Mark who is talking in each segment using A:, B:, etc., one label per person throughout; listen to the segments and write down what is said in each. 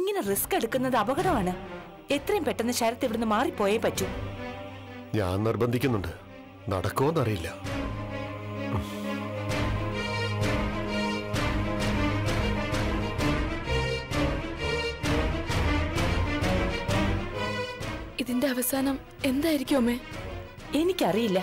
A: ഇങ്ങനെ റിസ്ക് എടുക്കുന്നത് അപകടമാണ്. എത്രയും പെട്ടെന്ന് ശരത് ഇവിടുന്ന് മാറിപ്പോയേ പറ്റൂ.
B: ഞാൻ നിർബന്ധിക്കുന്നുണ്ട്, നടക്കുമോന്നറിയില്ല.
C: ഇതിന്റെ അവസാനം എന്തായിരിക്കും അമ്മേ?
A: എനിക്കറിയില്ല.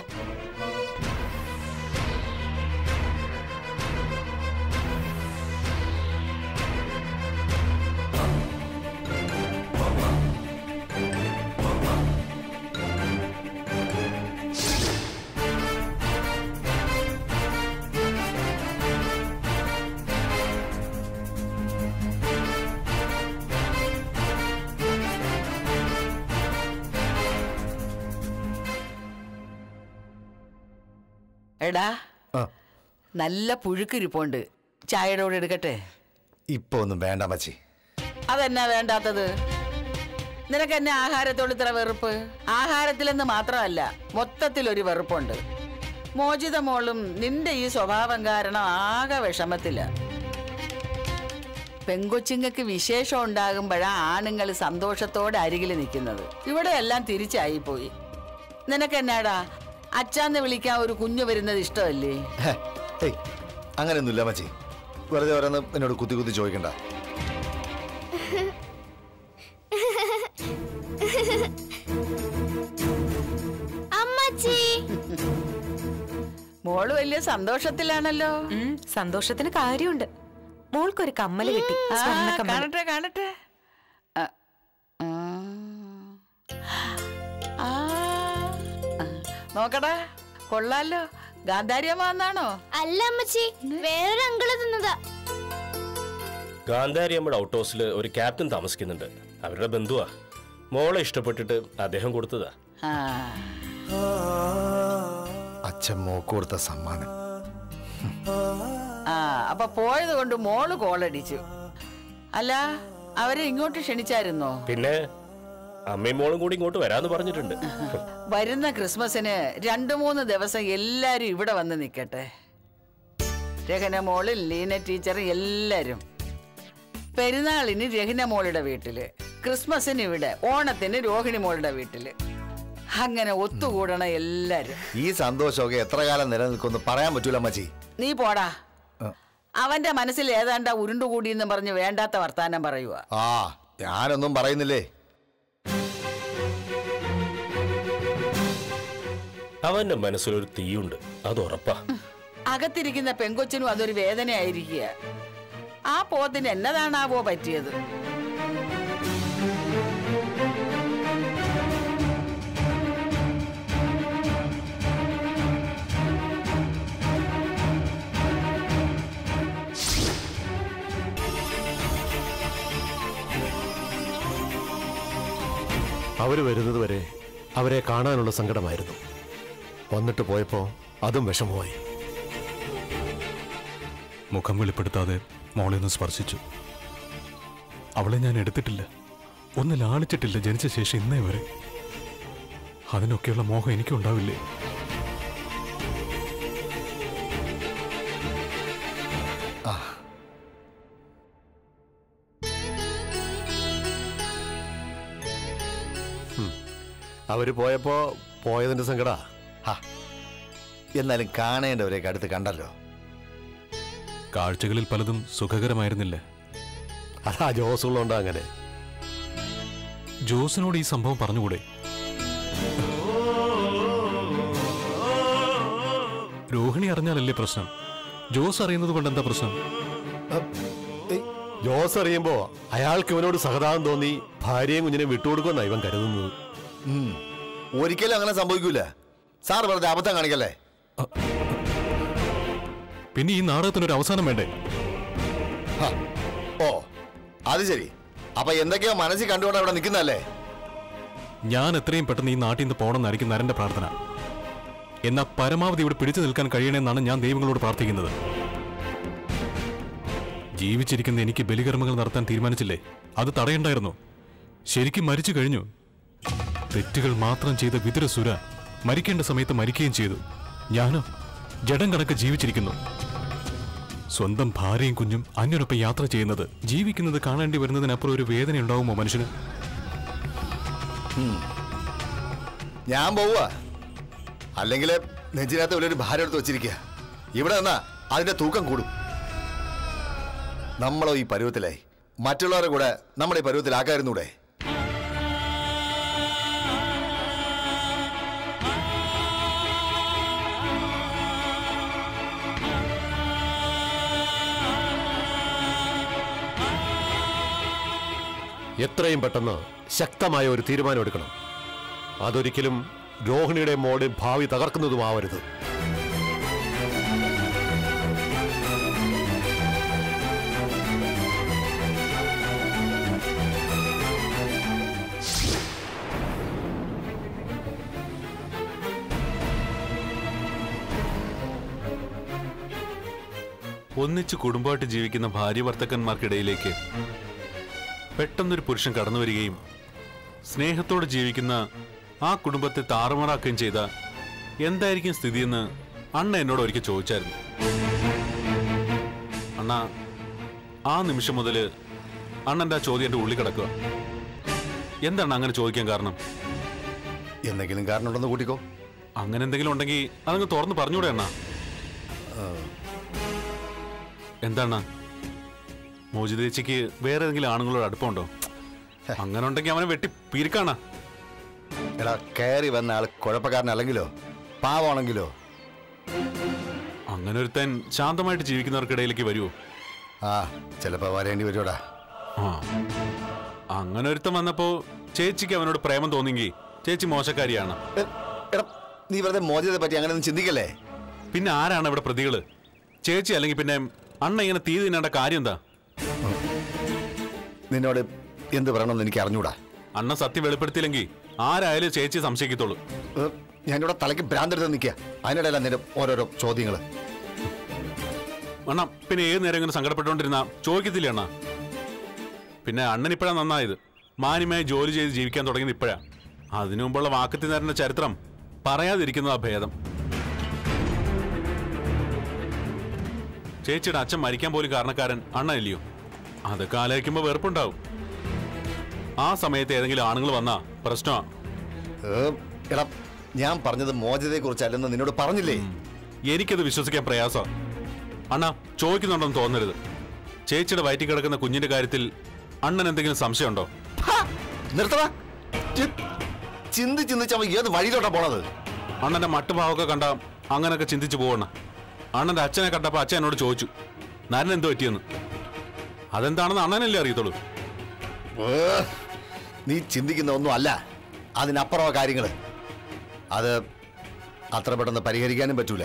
D: എടാ, നല്ല പുഴുക്കിരിപ്പുണ്ട്, ചായയുടെ കൂടെ എടുക്കട്ടെ?
E: ഇപ്പൊ ഒന്നും വേണ്ട മച്ചി.
D: അതെന്നാ വേണ്ടാത്തത്? നിനക്ക് എന്നെ ആഹാരത്തോട് ഇത്ര വെറുപ്പ്? ആഹാരത്തിലെന്ന് മാത്രമല്ല, മൊത്തത്തിലൊരു വെറുപ്പുണ്ട്. മോചിത മോളും നിന്റെ ഈ സ്വഭാവം കാരണം ആകെ വിഷമത്തില്ല. പെങ്കൊച്ചിങ്ങക്ക് വിശേഷം ഉണ്ടാകുമ്പോഴാ ആണുങ്ങൾ സന്തോഷത്തോടെ അരികിൽ നിൽക്കുന്നത്. ഇവിടെ എല്ലാം തിരിച്ചായിപ്പോയി. നിനക്കെന്നാടാ അച്ഛാന്ന് വിളിക്കാൻ ഒരു കുഞ്ഞു വരുന്നത് ഇഷ്ടമല്ലേ?
E: അങ്ങനെയൊന്നുമില്ല മച്ചി, വെറുതെ ഓരോന്ന് എന്നോട് കുത്തി കുത്തി ചോദിക്കണ്ട.
D: മോള് വലിയ സന്തോഷത്തിലാണല്ലോ.
A: സന്തോഷത്തിന് കാര്യമുണ്ട്. മോൾക്കൊരു കമ്മല് കിട്ടി.
D: കാണട്ടെ കാണട്ടെ. നോക്കടാ, കൊള്ളാലോ. ഗാന്ധാരിയമ്മ വന്നാണോ?
F: അല്ല അമ്മച്ചി, വേറൊരു അങ്കിള് തന്നതാ.
G: ഗാന്ധാരിയമ്മയുടെ ഔട്ട് ഹൗസിൽ ഒരു ക്യാപ്റ്റൻ താമസിക്കുന്നുണ്ട്. അവരുടെ ബന്ധുവാ. മോളെ ഇഷ്ടപ്പെട്ടിട്ട് അദ്ദേഹം കൊടുത്തതാ.
E: അച്ഛൻ മോക്ക് കൊടുത്ത സമ്മാനം.
D: അപ്പൊ പോയത് കൊണ്ട് മോള് കോളടിച്ചു. അല്ല, അവരെ ഇങ്ങോട്ട് ക്ഷണിച്ചായിരുന്നോ?
G: പിന്നെ അമ്മയും മോളും കൂടി ഇങ്ങോട്ട് വരാന്ന് പറഞ്ഞിട്ടുണ്ട്.
D: വരുന്ന ക്രിസ്മസിന് 2-3 ദിവസം എല്ലാരും ഇവിടെ വന്ന് നിക്കട്ടെ. രഹന മോള്, ലീന ടീച്ചർ, എല്ലാരും. പെരുന്നാളിന് രഹന മോളുടെ വീട്ടില്, ക്രിസ്മസിന് ഇവിടെ, ഓണത്തിന് രോഹിണി മോളുടെ വീട്ടില്. അങ്ങനെ ഒത്തുകൂടണ എല്ലാരും.
E: ഈ സന്തോഷമൊക്കെ എത്ര കാലം നിലനിൽക്കുമെന്ന് പറയാൻ പറ്റൂല മച്ചി.
D: നീ പോടാ. അവന്റെ മനസ്സിൽ ഏതാണ്ടാ ഉരുണ്ടുകൂടിയെന്ന് പറഞ്ഞ് വേണ്ടാത്ത വർത്താനം പറയുക.
E: ഞാനൊന്നും പറയുന്നില്ലേ.
G: അവന്റെ മനസ്സിലൊരു തീയുണ്ട്, അത് ഉറപ്പാ.
D: അകത്തിരിക്കുന്ന പെങ്കൊച്ചിനും അതൊരു വേദനയായിരിക്കുക. ആ പോത്തിന് എന്നതാണാവോ പറ്റിയത്?
B: അവര് വരുന്നത് വരെ അവരെ കാണാനുള്ള സങ്കടമായിരുന്നു. വന്നിട്ട് പോയപ്പോ അതും വിഷമമായി.
H: മുഖം വെളിപ്പെടുത്താതെ മോളെ ഒന്ന് സ്പർശിച്ചു. അവളെ ഞാൻ എടുത്തിട്ടില്ല, ഒന്ന് ലാളിച്ചിട്ടില്ല ജനിച്ച ശേഷം ഇന്നേ വരെ. അതിനൊക്കെയുള്ള മോഹം എനിക്കുണ്ടാവില്ലേ?
B: അവര് പോയപ്പോ പോയതിന്റെ സങ്കട.
E: എന്നാലും കാണേണ്ടവരെയൊക്കെ അടുത്ത് കണ്ടല്ലോ.
H: കാഴ്ചകളിൽ പലതും സുഖകരമായിരുന്നില്ല.
B: അതാ ജോസുള്ളോണ്ടാ അങ്ങനെ.
H: ജോസിനോട് ഈ സംഭവം പറഞ്ഞുകൂടെ? രോഹിണി അറിഞ്ഞാലല്ലേ പ്രശ്നം. ജോസ് അറിയുന്നത് കൊണ്ട് എന്താ പ്രശ്നം?
B: ജോസ് അറിയുമ്പോ അയാൾക്ക് ഇവനോട് സഹതാപം തോന്നി ഭാര്യയും കുഞ്ഞിനെ വിട്ടുകൊടുക്കുമെന്നാ ഇവൻ കരുതുന്നത്.
E: ഒരിക്കലും അങ്ങനെ സംഭവിക്കൂല. സാർ വെറുതെ അബദ്ധം കാണിക്കല്ലേ.
H: പിന്നെ ഈ നാടകത്തിനൊരു അവസാനം വേണ്ടേ?
E: ഓ അത് ശരി. അപ്പൊ എന്തൊക്കെയോ മനസ്സിൽ കണ്ടുകൊണ്ട് അവിടെ നിൽക്കുന്നല്ലേ?
H: ഞാൻ എത്രയും പെട്ടെന്ന് ഈ നാട്ടിൽ നിന്ന് പോകണമെന്നായിരിക്കും നരന്റെ പ്രാർത്ഥന. എന്നാൽ പരമാവധി ഇവിടെ പിടിച്ചു നിൽക്കാൻ കഴിയണമെന്നാണ് ഞാൻ ദൈവങ്ങളോട് പ്രാർത്ഥിക്കുന്നത്. ജീവിച്ചിരിക്കുന്ന എനിക്ക് ബലികർമ്മങ്ങൾ നടത്താൻ തീരുമാനിച്ചില്ലേ? അത് തടയണ്ടായിരുന്നു. ശരിക്കും മരിച്ചു കഴിഞ്ഞു. തെറ്റുകൾ മാത്രം ചെയ്ത വിതുരസുര മരിക്കേണ്ട സമയത്ത് മരിക്കുകയും ചെയ്തു. ഞാനോ ജഡം കണക്ക് ജീവിച്ചിരിക്കുന്നു. സ്വന്തം ഭാര്യയും കുഞ്ഞും അന്യനൊപ്പം യാത്ര ചെയ്യുന്നത്, ജീവിക്കുന്നത് കാണേണ്ടി വരുന്നതിനപ്പുറം ഒരു വേദന ഉണ്ടാവുമോ മനുഷ്യന്?
E: ഞാൻ പോവുക, അല്ലെങ്കിൽ നെഞ്ചിനകത്ത് വലിയൊരു ഭാരം എടുത്ത് വെച്ചിരിക്കുക. ഇവിടെ നിന്നാ അതിന്റെ തൂക്കം കൂടും. നമ്മളോ ഈ പരുവത്തിലായി, മറ്റുള്ളവരെ കൂടെ നമ്മളെ ഈ പരുവത്തിലാക്കായിരുന്നൂടെ?
B: എത്രയും പെട്ടെന്ന് ശക്തമായ ഒരു തീരുമാനം എടുക്കണം. അതൊരിക്കലും രോഹിണിയുടെ മോളുടെ ഭാവി തകർക്കുന്നതുമാവരുത്.
I: ഒന്നിച്ച് കുടുംബമായിട്ട് ജീവിക്കുന്ന ഭാര്യ ഭർത്തക്കന്മാർക്കിടയിലേക്ക് പെട്ടെന്നൊരു പുരുഷൻ കടന്നു വരികയും സ്നേഹത്തോടെ ജീവിക്കുന്ന ആ കുടുംബത്തെ താറുമാറാക്കുകയും ചെയ്ത എന്തായിരിക്കും സ്ഥിതിയെന്ന് അണ്ണ എന്നോട് ഒരിക്കൽ ചോദിച്ചായിരുന്നു. അണ്ണ, ആ നിമിഷം മുതൽ അണ്ണൻ്റെ ആ ചോദ്യം എൻ്റെ ഉള്ളിൽ കിടക്കുക. എന്താണ് അങ്ങനെ ചോദിക്കാൻ കാരണം?
E: എന്തെങ്കിലും കാരണം ഉണ്ടെന്ന് കൂട്ടിക്കോ.
I: അങ്ങനെ എന്തെങ്കിലും ഉണ്ടെങ്കിൽ അതങ്ങ് തുറന്ന് പറഞ്ഞൂടെ അണ്ണ? എന്താണ് മോചിത ചേച്ചിക്ക് വേറെ ഏതെങ്കിലും ആണുങ്ങളോട് അടുപ്പമുണ്ടോ? അങ്ങനെ ഉണ്ടെങ്കിൽ അവനെ വെട്ടി പീരിക്കാണ.
E: എടാ, കയറി വന്ന ആൾ കുഴപ്പക്കാരനല്ലെങ്കിലോ പാവമാണെങ്കിലോ?
I: അങ്ങനെ ഒരുത്തൻ ശാന്തമായിട്ട് ജീവിക്കുന്നവർക്കിടയിലേക്ക് വരുമോ?
E: ആ, ചിലപ്പോ വരേണ്ടി വരുമോടാ.
I: ആ, അങ്ങനെ ഒരുത്തൻ വന്നപ്പോ ചേച്ചിക്ക് അവനോട് പ്രേമം തോന്നിയെങ്കിൽ ചേച്ചി മോശക്കാരിയാണ്.
E: എടാ, നീ വെറുതെ മോചിതയെ പറ്റി അങ്ങനെ ഒന്നും ചിന്തിക്കല്ലേ.
I: പിന്നെ ആരാണ് ഇവിടെ പ്രതികള്? ചേച്ചി അല്ലെങ്കിൽ പിന്നെ അണ്ണ? ഇങ്ങനെ തീ തിന്നേണ്ട കാര്യം എന്താ?
E: നിന്നോട് എന്ത് പറയണമെന്ന് എനിക്ക് അറിഞ്ഞൂടാ.
I: അണ്ണ സത്യം വെളിപ്പെടുത്തിയില്ലെങ്കിൽ ആരായാലും ചേച്ചി സംശയിക്കത്തുള്ളൂ.
E: ഞാനിവിടെ തലയ്ക്ക് ഭ്രാന്തെടുത്ത് നിൽക്കുക. അതിനിടയിലാണ് നിന്റെ ഓരോരോ ചോദ്യങ്ങള്.
I: അണ്ണ പിന്നെ ഏത് നേരം ഇങ്ങനെ സങ്കടപ്പെട്ടുകൊണ്ടിരുന്ന ചോദിക്കത്തില്ല അണ്ണ? പിന്നെ അണ്ണൻ ഇപ്പോഴാ നന്നായത്. മാന്യമായി ജോലി ചെയ്ത് ജീവിക്കാൻ തുടങ്ങിയത് ഇപ്പോഴാ. അതിനു മുമ്പുള്ള വാക്കത്തി നേരന്റെ ചരിത്രം പറയാതിരിക്കുന്നതാ ഭേദം. ചേച്ചിയുടെ അച്ഛൻ മരിക്കാൻ പോലും കാരണക്കാരൻ അണ്ണനില്ലയോ? അതൊക്കെ ആലോചിക്കുമ്പോൾ വെറുപ്പുണ്ടാവും. ആ സമയത്ത് ഏതെങ്കിലും ആണുങ്ങൾ വന്നാ പ്രശ്നമാ.
E: എടാ, ഞാൻ പറഞ്ഞത് മോചിതയെ കുറിച്ചല്ലെന്ന് നിന്നോട് പറഞ്ഞില്ലേ?
I: എനിക്കത് വിശ്വസിക്കാൻ പ്രയാസമാണ് അണ്ണ. ചോദിക്കുന്നുണ്ടെന്ന് തോന്നരുത്. ചേച്ചിയുടെ വയറ്റിൽ കിടക്കുന്ന കുഞ്ഞിന്റെ കാര്യത്തിൽ അണ്ണൻ എന്തെങ്കിലും സംശയമുണ്ടോ?
E: നിർത്തടാ. ചിന്തിച്ച് അവൻ ഏത് വഴിയിലോട്ടാ പോണത്?
I: അണ്ണന്റെ മട്ടുഭാവമൊക്കെ കണ്ട അങ്ങനൊക്കെ ചിന്തിച്ചു പോകണ. അണ്ണന്റെ അച്ഛനെ കണ്ടപ്പോ അച്ഛൻ എന്നോട് ചോദിച്ചു നരൻ എന്തോ പറ്റിയെന്ന്. അതെന്താണെന്ന് അണ്ണനല്ലേ അറിയത്തുള്ളൂ.
E: നീ ചിന്തിക്കുന്ന ഒന്നും അല്ല, അതിനപ്പുറമാ കാര്യങ്ങള്. അത് അത്ര പെട്ടെന്ന് പരിഹരിക്കാനും പറ്റൂല.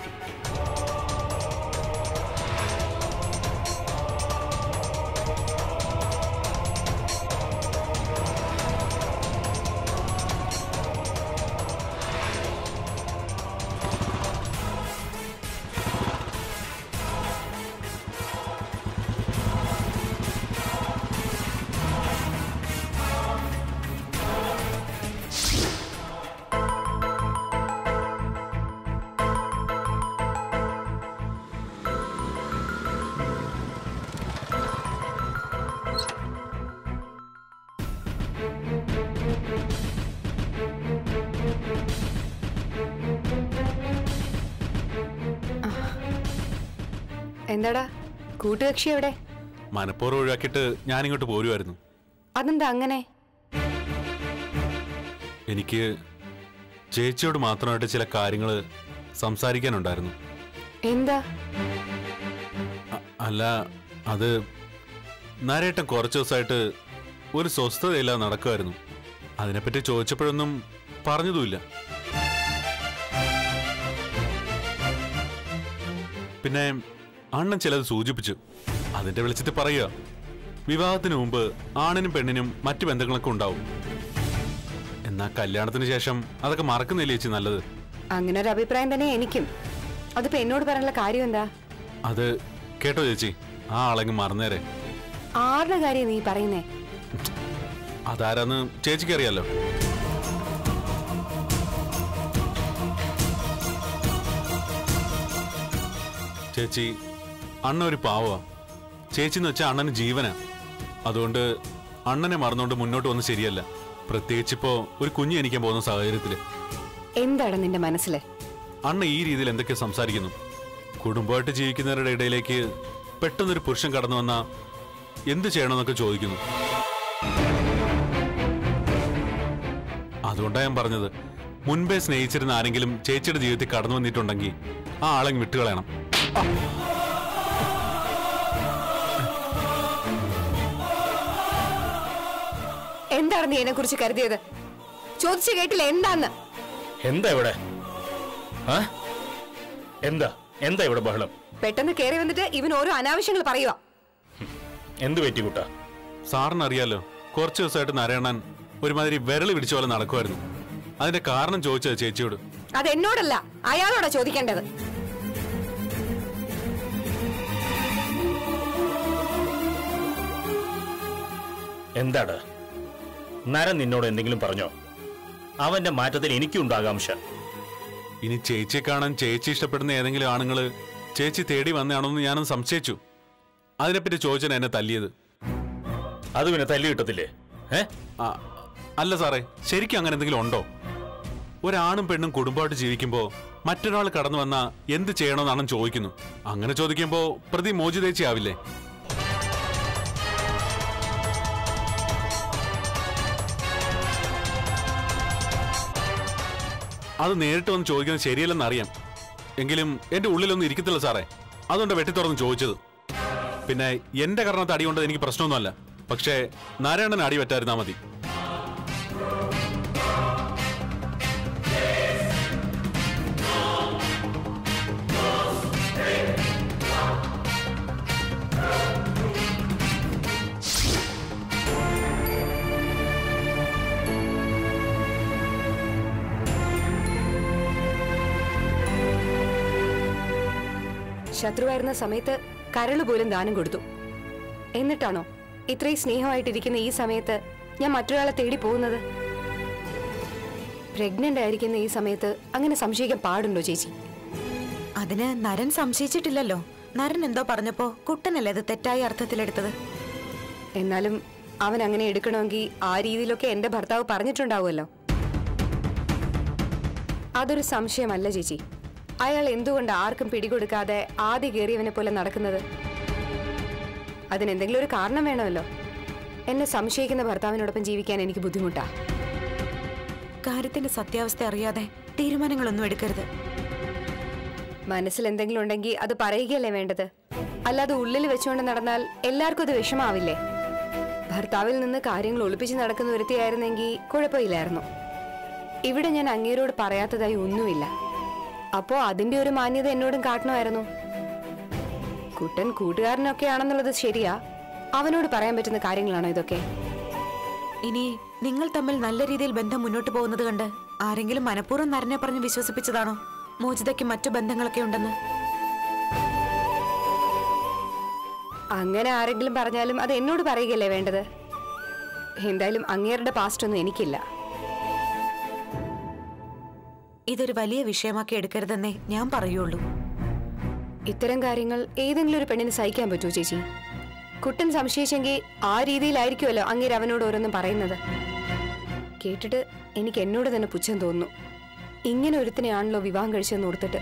J: എന്താടാ കൂട്ടുകക്ഷി എവിടെ?
I: മനപ്പൂർവ്വം ഒഴിവാക്കിയിട്ട് ഞാനിങ്ങോട്ട് പോരുമായിരുന്നു.
J: അതെന്താ അങ്ങനെ?
I: എനിക്ക് ചേച്ചിയോട് മാത്രമായിട്ട് ചില കാര്യങ്ങൾ സംസാരിക്കാനുണ്ടായിരുന്നു.
J: എന്താ?
I: അല്ല, അത് നരേട്ടൻ കുറച്ച് ദിവസമായിട്ട് ഒരു സ്വസ്ഥതയില്ലാതെ നടക്കുമായിരുന്നു. അതിനെപ്പറ്റി ചോദിച്ചപ്പോഴൊന്നും പറഞ്ഞതുമില്ല. പിന്നെ അണ്ണൻ ചിലത് സൂചിപ്പിച്ചു. അതിന്റെ വെളിച്ചത്തിൽ പറയുക, വിവാഹത്തിന് മുമ്പ് ആണിനും പെണ്ണിനും മറ്റു ബന്ധങ്ങളൊക്കെ ഉണ്ടാവും. എന്നാ കല്യാണത്തിന് ശേഷം അതൊക്കെ മറക്കുന്നില്ലേ ചേച്ചി നല്ലത്?
J: അങ്ങനെ ഒരു അഭിപ്രായം തന്നെ എനിക്കും. അതിപ്പോ എന്നോട് പറയാനുള്ള കാര്യം എന്താ?
I: അത് കേട്ടോ ചേച്ചി, ആ ആളെങ്ങ് മറന്നേരെ.
J: ആരുടെ കാര്യം നീ പറയുന്നേ?
I: അതാരാന്ന് ചേച്ചിക്ക് അറിയാലോ. ചേച്ചി അണ്ണ ഒരു പാവമാ. ചേച്ചിന്ന് വെച്ചാൽ അണ്ണന് ജീവനാ. അതുകൊണ്ട് അണ്ണനെ മറന്നുകൊണ്ട് മുന്നോട്ട് വന്ന് ശരിയല്ല, പ്രത്യേകിച്ചിപ്പോ ഒരു കുഞ്ഞ് ജനിക്കാൻ പോകുന്ന സാഹചര്യത്തില്.
J: എന്താണ് നിന്റെ മനസ്സിലെ?
I: അണ്ണ ഈ രീതിയിൽ എന്തൊക്കെ സംസാരിക്കുന്നു? കുടുംബമായിട്ട് ജീവിക്കുന്നവരുടെ ഇടയിലേക്ക് പെട്ടെന്നൊരു പുരുഷൻ കടന്നു വന്നാ എന്ത് ചെയ്യണമെന്നൊക്കെ ചോദിക്കുന്നു. അതുകൊണ്ടാണ് ഞാൻ പറഞ്ഞത്, മുൻപേ സ്നേഹിച്ചിരുന്ന ആരെങ്കിലും ചേച്ചിയുടെ ജീവിതത്തിൽ കടന്നു വന്നിട്ടുണ്ടെങ്കിൽ ആ ആളെ വിട്ടുകളയണം.
J: എന്താണ് നീ എന്നെ കുറിച്ച് കരുതിയത്? ചോദിച്ചു കേട്ടില്ല എന്താന്ന്?
G: എന്താ ഇവിടെ? എന്താ എന്താ ഇവിടെ ബഹളം?
J: പെട്ടെന്ന് കയറി വന്നിട്ട് ഇവൻ ഓരോ അനാവശ്യങ്ങൾ പറയുക.
G: എന്ത് പറ്റി കുട്ടാ?
I: സാറിനറിയാലോ, കുറച്ചു ദിവസമായിട്ട് നാരായണൻ ഒരുമാതിരി വിരളി പിടിച്ച പോലെ നടക്കുമായിരുന്നു. അതിന്റെ കാരണം ചോദിച്ചത് ചേച്ചിയോട്.
J: അതെന്നോടല്ല, അയാളോടാ ചോദിക്കേണ്ടത്.
G: എന്താടാ നരൻ നിന്നോട് എന്തെങ്കിലും പറഞ്ഞോ? അവന്റെ മാറ്റത്തിൽ എനിക്കും ആകാംക്ഷ.
I: ഇനി ചേച്ചിയെ കാണാൻ ചേച്ചി ഇഷ്ടപ്പെടുന്ന ഏതെങ്കിലും ആണുങ്ങള് ചേച്ചി തേടി വന്നതാണോന്ന് ഞാനൊന്ന് സംശയിച്ചു. അതിനെപ്പറ്റി ചോദിച്ചാൽ എന്നെ തല്ലിയത്.
G: അത് പിന്നെ തല്ലി കിട്ടത്തില്ലേ?
I: അല്ല സാറേ, ശരിക്കും അങ്ങനെ എന്തെങ്കിലും ഉണ്ടോ? ഒരാണും പെണ്ണും കുടുംബമായിട്ട് ജീവിക്കുമ്പോ മറ്റൊരാൾ കടന്നു വന്നാ എന്ത് ചെയ്യണമെന്നാണ് ചോദിക്കുന്നു. അങ്ങനെ ചോദിക്കുമ്പോ പ്രതി മോചിതേച്ചി ആവില്ലേ? അത് നേരിട്ട് വന്ന് ചോദിക്കുന്നത് ശരിയല്ലെന്ന് അറിയാം, എങ്കിലും എന്റെ ഉള്ളിലൊന്നും ഇരിക്കത്തില്ല സാറേ. അതുകൊണ്ട് വെട്ടിത്തുറന്ന് ചോദിച്ചത്. പിന്നെ എന്റെ കാരണത്ത് അടി കൊണ്ടത് എനിക്ക് പ്രശ്നമൊന്നുമല്ല. പക്ഷേ നാരായണൻ അടി പറ്റായിരുന്നാ മതി.
J: ശത്രുവായിരുന്ന സമയത്ത് കരള് പോലും ദാനം കൊടുത്തു. എന്നിട്ടാണോ ഇത്രയും സ്നേഹമായിട്ടിരിക്കുന്ന ഈ സമയത്ത് ഞാൻ മറ്റൊരാളെ തേടി പോകുന്നത്? പ്രഗ്നന്റ് ആയിരിക്കുന്ന ഈ സമയത്ത് അങ്ങനെ സംശയിക്കാൻ പാടുണ്ടോ ചേച്ചി?
A: അതിന് നരൻ സംശയിച്ചിട്ടില്ലല്ലോ. നരൻ എന്തോ പറഞ്ഞപ്പോ കുട്ടനല്ലേ അത് തെറ്റായ അർത്ഥത്തിലെടുത്തത്.
J: എന്നാലും അവൻ അങ്ങനെ എടുക്കണമെങ്കിൽ ആ രീതിയിലൊക്കെ എന്റെ ഭർത്താവ് പറഞ്ഞിട്ടുണ്ടാവുമല്ലോ. അതൊരു സംശയമല്ല ചേച്ചി. അയാൾ എന്തുകൊണ്ട് ആർക്കും പിടികൊടുക്കാതെ ആദ്യ കയറിയവനെ പോലെ നടക്കുന്നത്? അതിനെന്തെങ്കിലും ഒരു കാരണം വേണമല്ലോ. എന്നെ സംശയിക്കുന്ന ഭർത്താവിനോടൊപ്പം ജീവിക്കാൻ എനിക്ക് ബുദ്ധിമുട്ടാ.
A: കാര്യത്തിന്റെ സത്യാവസ്ഥ അറിയാതെ തീരുമാനങ്ങളൊന്നും എടുക്കരുത്.
J: മനസ്സിൽ എന്തെങ്കിലും ഉണ്ടെങ്കിൽ അത് പറയുകയല്ലേ വേണ്ടത്. അല്ലാതെ ഉള്ളിൽ വെച്ചുകൊണ്ട് നടന്നാൽ എല്ലാവർക്കും അത് വിഷമാവില്ലേ? ഭർത്താവിൽ നിന്ന് കാര്യങ്ങൾ ഒളിപ്പിച്ച് നടക്കുന്ന ഒരുത്തിയായിരുന്നെങ്കിൽ കുഴപ്പമില്ലായിരുന്നു. ഇവിടെ ഞാൻ അങ്ങേരോട് പറയാത്തതായി ഒന്നുമില്ല. അപ്പോ അതിന്റെ ഒരു മാന്യത എന്നോടും കാട്ടണമായിരുന്നു. കുട്ടൻ കൂട്ടുകാരനൊക്കെ ആണെന്നുള്ളത് ശരിയാ. അവനോട് പറയാൻ പറ്റുന്ന കാര്യങ്ങളാണോ ഇതൊക്കെ?
A: ഇനി നിങ്ങൾ തമ്മിൽ നല്ല രീതിയിൽ ബന്ധം മുന്നോട്ട് പോകുന്നത് കണ്ട് ആരെങ്കിലും മനഃപൂർവ്വം നരനെ പറഞ്ഞ് വിശ്വസിപ്പിച്ചതാണോ മോചിതയ്ക്ക് മറ്റു ബന്ധങ്ങളൊക്കെ ഉണ്ടെന്ന്?
J: അങ്ങനെ ആരെങ്കിലും പറഞ്ഞാലും അത് എന്നോട് പറയുകയല്ലേ വേണ്ടത്. എന്തായാലും അങ്ങേരുടെ പാസ്റ്റ് ഒന്നും എനിക്കില്ല.
A: ഇതൊരു വലിയ വിഷയമാക്കി എടുക്കരുതെന്നേ ഞാൻ പറയുള്ളൂ.
J: ഇത്തരം കാര്യങ്ങൾ ഏതെങ്കിലും ഒരു പെണ്ണിന് സഹിക്കാൻ പറ്റുമോ ചേച്ചി? കുട്ടൻ സംശയിച്ചെങ്കിൽ ആ രീതിയിലായിരിക്കുമല്ലോ അങ്ങേര് അവനോട് ഓരോന്നും പറയുന്നത്. കേട്ടിട്ട് എനിക്ക് എന്നോട് തന്നെ പുച്ഛം തോന്നുന്നു. ഇങ്ങനെ ഒരുത്തിനെയാണല്ലോ വിവാഹം കഴിച്ചെന്ന് ഓർത്തിട്ട്.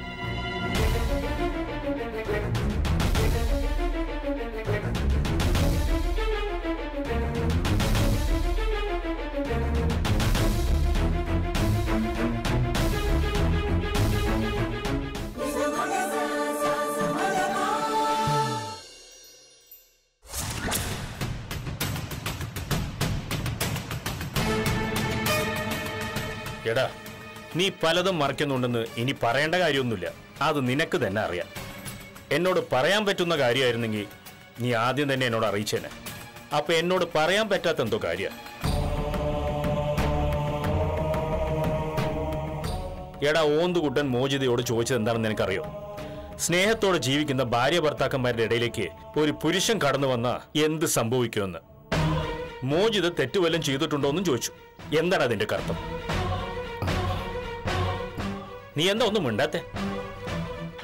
G: എടാ, നീ പലതും മറക്കുന്നുണ്ടെന്ന് ഇനി പറയേണ്ട കാര്യമൊന്നുമില്ല. അത് നിനക്ക് തന്നെ അറിയാം. എന്നോട് പറയാൻ പറ്റുന്ന കാര്യമായിരുന്നെങ്കിൽ നീ ആദ്യം തന്നെ എന്നോട് അറിയിച്ചേനെ. അപ്പൊ എന്നോട് പറയാൻ പറ്റാത്ത എന്തോ കാര്യ. എടാ, ഓന്തുകുട്ടൻ മോചിതയോട് ചോദിച്ചത് എന്താണെന്ന് എനിക്കറിയോ? സ്നേഹത്തോടെ ജീവിക്കുന്ന ഭാര്യ ഭർത്താക്കന്മാരുടെ ഇടയിലേക്ക് ഒരു പുരുഷൻ കടന്നു വന്നാ എന്ത് സംഭവിക്കുമെന്ന്. മോചിത തെറ്റുവല്ലം ചെയ്തിട്ടുണ്ടോ എന്നും ചോദിച്ചു. എന്താണ് അതിന്റെ അർത്ഥം? നീ എന്താ ഒന്നും മിണ്ടാത്തെ?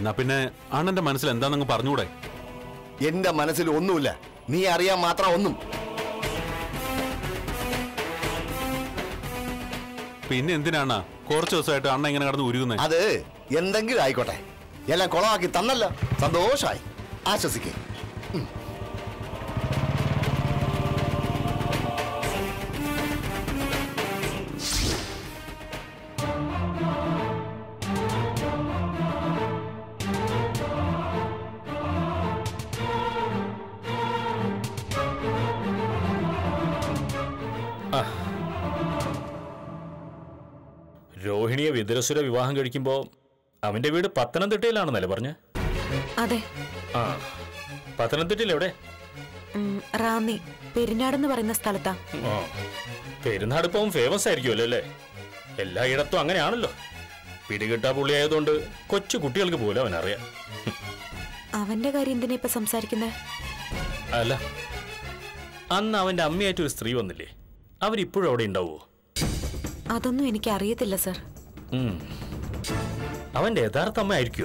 I: എന്നാ പിന്നെ അണ്ണന്റെ മനസ്സിൽ എന്താണെന്ന് പറഞ്ഞൂടെ?
E: എന്റെ മനസ്സിൽ ഒന്നുമില്ല, നീ അറിയാൻ മാത്രം ഒന്നും.
I: പിന്നെ എന്തിനാണ് കുറച്ച് ദിവസമായിട്ട് അണ്ണ ഇങ്ങനെ കടന്ന് ഉരുകുന്നത്?
E: അത് എന്തെങ്കിലും ആയിക്കോട്ടെ, എല്ലാം കുളമാക്കി തന്നല്ലോ, സന്തോഷമായി, ആശ്വസിക്കേ.
G: രോഹിണിയെ വിതുരസുര വിവാഹം കഴിക്കുമ്പോ അവന്റെ വീട് പത്തനംതിട്ടയിലാണെന്നല്ലേ പറഞ്ഞ?
A: അതെ.
G: ആ, പത്തനംതിട്ടയിൽ എവിടെ?
A: റാന്നി പെരിനാടെന്ന് പറയുന്ന സ്ഥലത്താ.
G: പെരുന്നാട് ഇപ്പം ഫേമസ് ആയിരിക്കുമല്ലോ അല്ലേ? എല്ലായിടത്തും അങ്ങനെയാണല്ലോ. പിടികിട്ടാ പുള്ളിയായതുകൊണ്ട് കൊച്ചു കുട്ടികൾക്ക് പോലും അവനറിയാം.
A: അവന്റെ കാര്യം എന്തിനാ ഇപ്പൊ സംസാരിക്കുന്നത്?
G: അല്ല, അന്ന് അവന്റെ അമ്മയായിട്ട് ഒരു സ്ത്രീ വന്നില്ലേ, അവരിപ്പോഴും അവിടെ ഉണ്ടാവുമോ?
A: അതൊന്നും എനിക്ക് അറിയത്തില്ല സർ.
G: അവന്റെ യഥാർത്ഥ അമ്മ ആയിരിക്കുമോ?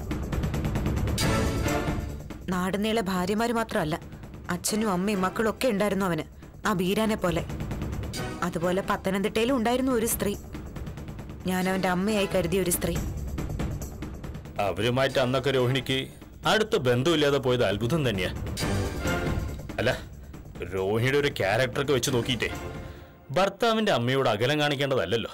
A: നാടുനീളെ ഭാര്യമാര് മാത്രമല്ല, അച്ഛനും അമ്മയും മക്കളും ഒക്കെ ഉണ്ടായിരുന്നു അവന്, ആ ബീരാനെ പോലെ. അതുപോലെ പത്തനംതിട്ടയിലും ഉണ്ടായിരുന്നു ഒരു സ്ത്രീ, ഞാൻ അവന്റെ അമ്മയായി കരുതിയ ഒരു സ്ത്രീ.
G: അവരുമായിട്ട് അന്നൊക്കെ രോഹിണിക്ക് അടുത്ത ബന്ധമില്ലാതെ പോയത് അത്ഭുതം തന്നെയാ. അല്ല, രോഹിണിയുടെ ഒരു ക്യാരക്ടറൊക്കെ വെച്ച് നോക്കിയിട്ടേ ഭർത്താവിന്റെ അമ്മയോട് അകലം കാണിക്കേണ്ടതല്ലോ.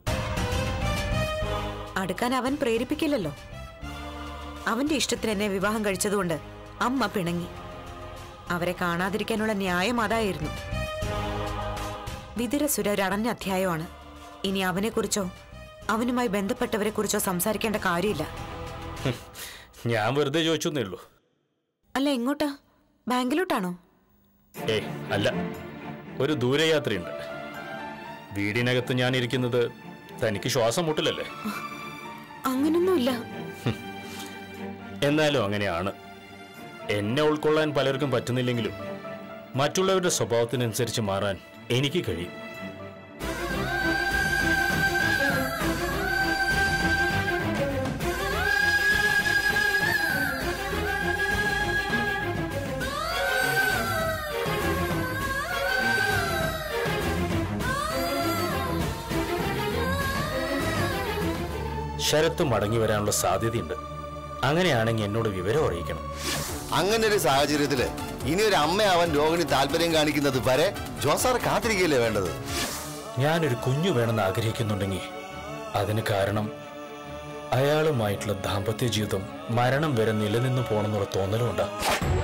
A: അടുക്കാൻ അവൻ പ്രേരിപ്പിക്കില്ലല്ലോ. അവന്റെ ഇഷ്ടത്തിന് എന്നെ വിവാഹം കഴിച്ചതുകൊണ്ട് അമ്മ പിണങ്ങി. അവരെ കാണാതിരിക്കാനുള്ള ന്യായം അതായിരുന്നു. വിതുരസുര ഒരു അടഞ്ഞ അധ്യായമാണ്. ഇനി അവനെക്കുറിച്ചോ അവനുമായി ബന്ധപ്പെട്ടവരെ കുറിച്ചോ സംസാരിക്കേണ്ട കാര്യമില്ല.
G: ഞാൻ വെറുതെ ചോദിച്ചേ ഉള്ളൂ.
A: അല്ല, എങ്ങോട്ടാ? ബാങ്കിലോട്ടാണോ?
G: അല്ല, ഒരു ദൂരയാത്രയുണ്ട്. വീടിനകത്ത് ഞാൻ ഇരിക്കുന്നത് തനിക്ക് ശ്വാസം മുട്ടില്ലല്ലേ?
A: അങ്ങനൊന്നുമില്ല.
G: എന്നാലും അങ്ങനെയാണ്. എന്നെ ഉൾക്കൊള്ളാൻ പലർക്കും പറ്റുന്നില്ലെങ്കിലും മറ്റുള്ളവരുടെ സ്വഭാവത്തിനനുസരിച്ച് മാറാൻ എനിക്ക് കഴിയും. ശരത്ത് മടങ്ങി വരാനുള്ള സാധ്യതയുണ്ട്. അങ്ങനെയാണെങ്കിൽ എന്നോട് വിവരം അറിയിക്കണം.
E: അങ്ങനെ ഒരു സാഹചര്യത്തില് ഇനി ഒരു അമ്മയാവാൻ രോഹിണി താല്പര്യം കാണിക്കുന്നത് വരെ ജോസാർ കാത്തിരിക്കുകയല്ലേ വേണ്ടത്?
G: ഞാനൊരു കുഞ്ഞു വേണമെന്ന് ആഗ്രഹിക്കുന്നുണ്ടെങ്കിൽ അതിന് കാരണം അയാളുമായിട്ടുള്ള ദാമ്പത്യ ജീവിതം മരണം വരെ നിലനിന്ന് പോകണമെന്നുള്ള തോന്നലുണ്ടാ.